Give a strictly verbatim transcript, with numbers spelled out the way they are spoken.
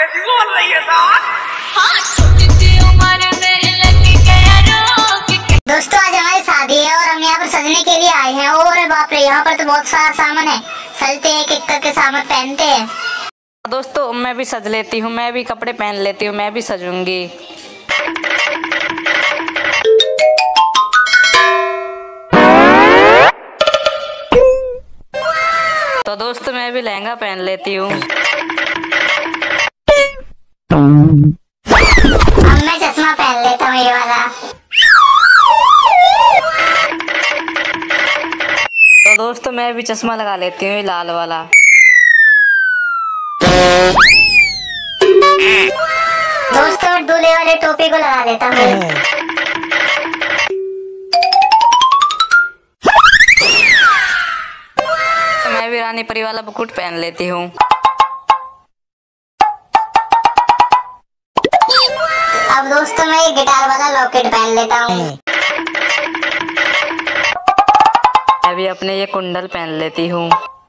कैसी बोल रही है साहब? दोस्तों आज हमारी शादी है और हम यहाँ पर सजने के लिए आए हैं। और बाप रे, यहाँ पर तो बहुत सारा सामान है। सजते हैं, एक एक करके सामान पहनते हैं। दोस्तों मैं भी सज लेती हूँ, मैं भी कपड़े पहन लेती हूँ, मैं भी सजूंगी। तो दोस्तों मैं भी लहंगा पहन लेती हूँ। अब मैं चश्मा पहन लेता हूँ, ये वाला। तो दोस्तों मैं भी चश्मा लगा लेती हूँ, ये लाल वाला। दोस्तों दूल्हे वाले टोपी को लगा लेता हूँ। तो मैं भी रानी परी वाला मुकुट पहन लेती हूँ। अब दोस्तों मैं ये गिटार वाला लॉकेट पहन लेता हूँ। मैं भी अपने ये कुंडल पहन लेती हूँ।